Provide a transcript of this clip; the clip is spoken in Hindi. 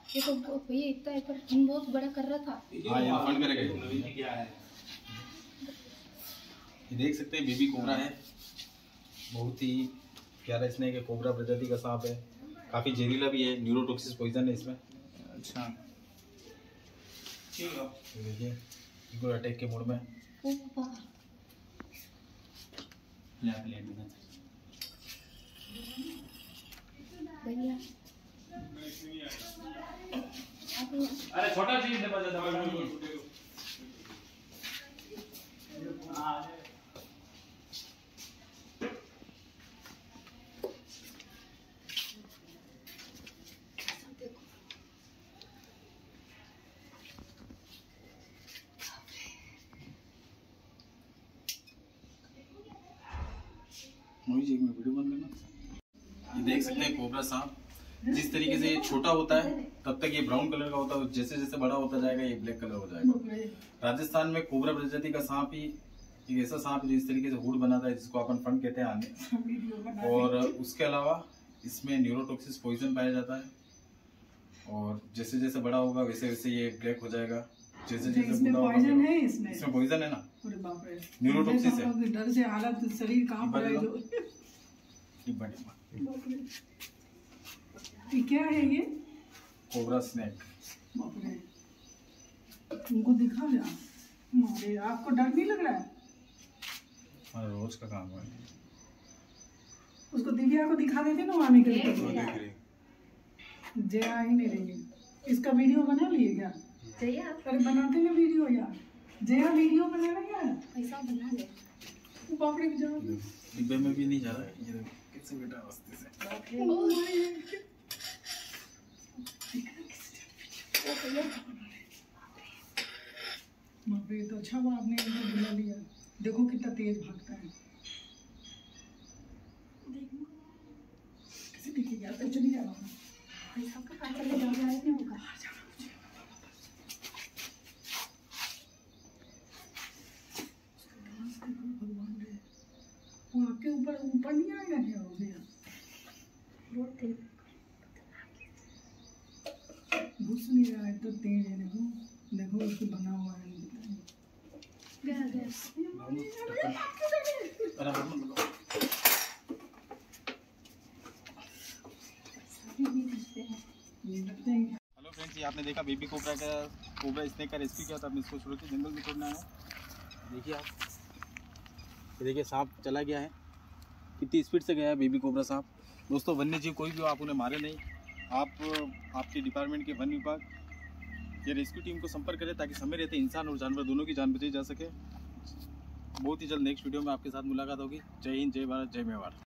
ये तो भैया इतना एक बहुत बड़ा कर रहा था। हाँ यहाँ फंड करेगा। क्या है ये देख सकते हैं, बेबी कोबरा है, बहुत ही प्यारा स्नेक है, कोबरा प्रजाति का सांप है, काफी जहरीला भी है, न्यूरोटॉक्सिस पॉइजन है इसमें। अच्छा ठीक है, देखिए बिल्कुल अटैक के मूड में। भैया अरे छोटा चीज है बजा दबा। मोहित में वीडियो बंद करना। ये देख सकते हैं कोबरा सांप जिस तरीके से ये छोटा होता है तब तक ये ब्राउन कलर का होता है, जैसे जैसे बड़ा होता जाएगा ये ब्लैक कलर हो जाएगा। राजस्थान में कोबरा प्रजाति का सांप ही एक ऐसा सांप है जो इस तरीके से हुड बनाता है, जिसको अपन फंड कहते हैं आने। और उसके अलावा इसमें न्यूरोटॉक्सिस पॉइजन पाया जाता है और जैसे जैसे बड़ा होगा वैसे वैसे ये ब्लैक हो जाएगा। जैसे जैसे पॉइजन है इसमें पॉइजन है ना, बाप रे, न्यूरोटॉक्सिस है। डर से हालत शरीर कांप रहा है। ये क्या है ये? Cobra snake. बाप रे, उनको दिखा जा। अरे आपको डर नहीं लग रहा है? हमारा रोज का काम है। उसको दिव्या को दिखा देते ना आने के लिए। जया ही नहीं रही। इसका वीडियो बना लिए क्या? जया अरे बनाते ना वीडियो यार। जया वीडियो बना रहा है यार। पैसा बना ले। बाप रे, जाओ डिब्बे में भी नहीं जा रहा है। ये देखो कैसे बेटा रास्ते से। बाप रे, तो अच्छा हुआ आपने इनको बुला लिया। देखो कितना तेज भागता है। किसी दिखेगा तो चली जा रहा हूँ। पैसा का पैसा ले जा रहा है होगा। भगवान रे, वो आपके ऊपर ऊपर नहीं आएगा क्या हो गया? बहुत तेज घुस नहीं रहा है तो तेज है। देखो देखो उसको बना हुआ है। गया गया। हेलो फ्रेंड्स, ये आपने देखा बेबी कोबरा स्नेक का रेस्क्यू किया था। आपने इसको सुरक्षित जंगल में छोड़ना है। देखिए आप, ये देखिए सांप चला गया है, कितनी स्पीड से गया है बेबी कोबरा सांप। दोस्तों वन्य जीव कोई भी हो, आप उन्हें मारे नहीं। आप आपके डिपार्टमेंट के वन विभाग या रेस्क्यू टीम को संपर्क करें ताकि समय रहते इंसान और जानवर दोनों की जान बचाई जा सके। बहुत ही जल्द नेक्स्ट वीडियो में आपके साथ मुलाकात होगी। जय हिंद, जय भारत, जय मेवाड़।